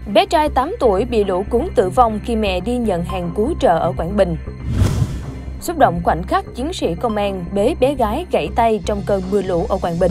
Bé trai 8 tuổi bị lũ cuốn tử vong khi mẹ đi nhận hàng cứu trợ ở Quảng Bình. Xúc động khoảnh khắc chiến sĩ công an bế bé gái gãy tay trong cơn mưa lũ ở Quảng Bình.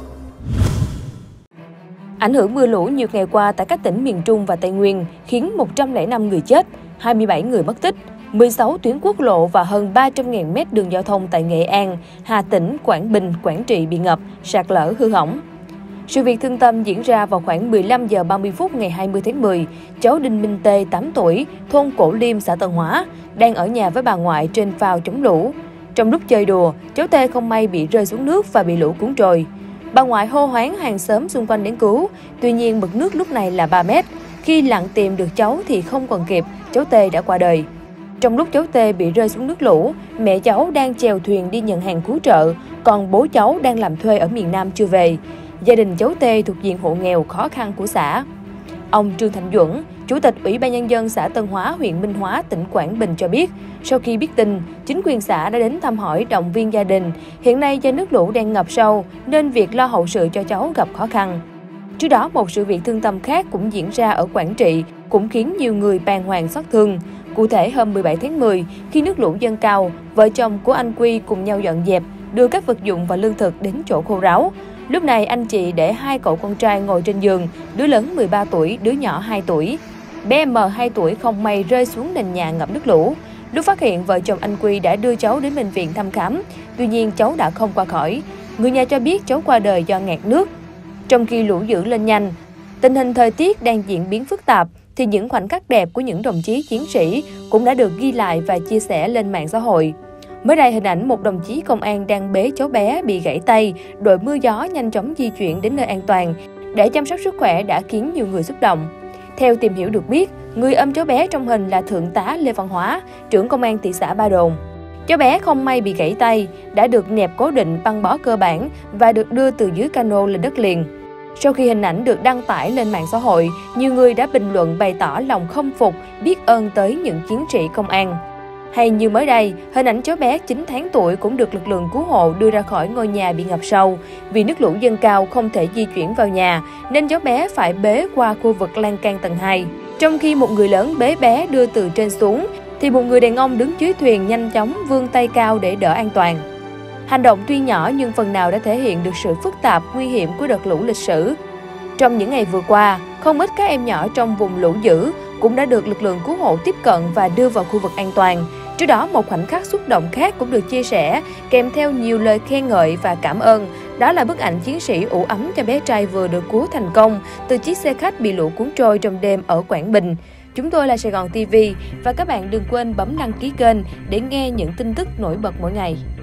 Ảnh hưởng mưa lũ nhiều ngày qua tại các tỉnh miền Trung và Tây Nguyên khiến 105 người chết, 27 người mất tích, 16 tuyến quốc lộ và hơn 300.000 mét đường giao thông tại Nghệ An, Hà Tĩnh, Quảng Bình, Quảng Trị bị ngập, sạt lở hư hỏng. Sự việc thương tâm diễn ra vào khoảng 15 giờ 30 phút ngày 20 tháng 10. Cháu Đinh Minh Tê, 8 tuổi, thôn Cổ Liêm, xã Tân Hóa, đang ở nhà với bà ngoại trên phao chống lũ. Trong lúc chơi đùa, cháu Tê không may bị rơi xuống nước và bị lũ cuốn trôi. Bà ngoại hô hoán hàng xóm xung quanh đến cứu, tuy nhiên mực nước lúc này là 3 mét. Khi lặn tìm được cháu thì không còn kịp, cháu Tê đã qua đời. Trong lúc cháu Tê bị rơi xuống nước lũ, mẹ cháu đang chèo thuyền đi nhận hàng cứu trợ, còn bố cháu đang làm thuê ở miền Nam chưa về. Gia đình cháu Tê thuộc diện hộ nghèo khó khăn của xã. Ông Trương Thành Duẩn, Chủ tịch Ủy ban Nhân dân xã Tân Hóa, huyện Minh Hóa, tỉnh Quảng Bình cho biết, sau khi biết tin, chính quyền xã đã đến thăm hỏi động viên gia đình. Hiện nay do nước lũ đang ngập sâu nên việc lo hậu sự cho cháu gặp khó khăn. Trước đó, một sự việc thương tâm khác cũng diễn ra ở Quảng Trị, cũng khiến nhiều người bàng hoàng xót thương. Cụ thể, hôm 17 tháng 10, khi nước lũ dâng cao, vợ chồng của anh Quy cùng nhau dọn dẹp, đưa các vật dụng và lương thực đến chỗ khô ráo. Lúc này, anh chị để hai cậu con trai ngồi trên giường, đứa lớn 13 tuổi, đứa nhỏ 2 tuổi. Bé M 2 tuổi không may rơi xuống nền nhà ngập nước lũ. Lúc phát hiện, vợ chồng anh Quy đã đưa cháu đến bệnh viện thăm khám. Tuy nhiên, cháu đã không qua khỏi. Người nhà cho biết cháu qua đời do ngạt nước. Trong khi lũ dữ lên nhanh, tình hình thời tiết đang diễn biến phức tạp, thì những khoảnh khắc đẹp của những đồng chí chiến sĩ cũng đã được ghi lại và chia sẻ lên mạng xã hội. Mới đây, hình ảnh một đồng chí công an đang bế cháu bé bị gãy tay, đội mưa gió nhanh chóng di chuyển đến nơi an toàn để chăm sóc sức khỏe đã khiến nhiều người xúc động. Theo tìm hiểu được biết, người ôm cháu bé trong hình là Thượng tá Lê Văn Hóa, trưởng công an thị xã Ba Đồn. Cháu bé không may bị gãy tay, đã được nẹp cố định băng bó cơ bản và được đưa từ dưới cano lên đất liền. Sau khi hình ảnh được đăng tải lên mạng xã hội, nhiều người đã bình luận bày tỏ lòng khâm phục, biết ơn tới những chiến sĩ công an. Hay như mới đây, hình ảnh cháu bé 9 tháng tuổi cũng được lực lượng cứu hộ đưa ra khỏi ngôi nhà bị ngập sâu. Vì nước lũ dâng cao không thể di chuyển vào nhà, nên cháu bé phải bế qua khu vực lan can tầng 2. Trong khi một người lớn bế bé đưa từ trên xuống, thì một người đàn ông đứng dưới thuyền nhanh chóng vươn tay cao để đỡ an toàn. Hành động tuy nhỏ nhưng phần nào đã thể hiện được sự phức tạp, nguy hiểm của đợt lũ lịch sử. Trong những ngày vừa qua, không ít các em nhỏ trong vùng lũ dữ cũng đã được lực lượng cứu hộ tiếp cận và đưa vào khu vực an toàn. Trước đó, một khoảnh khắc xúc động khác cũng được chia sẻ, kèm theo nhiều lời khen ngợi và cảm ơn. Đó là bức ảnh chiến sĩ ủ ấm cho bé trai vừa được cứu thành công từ chiếc xe khách bị lũ cuốn trôi trong đêm ở Quảng Bình. Chúng tôi là Sài Gòn TV và các bạn đừng quên bấm đăng ký kênh để nghe những tin tức nổi bật mỗi ngày.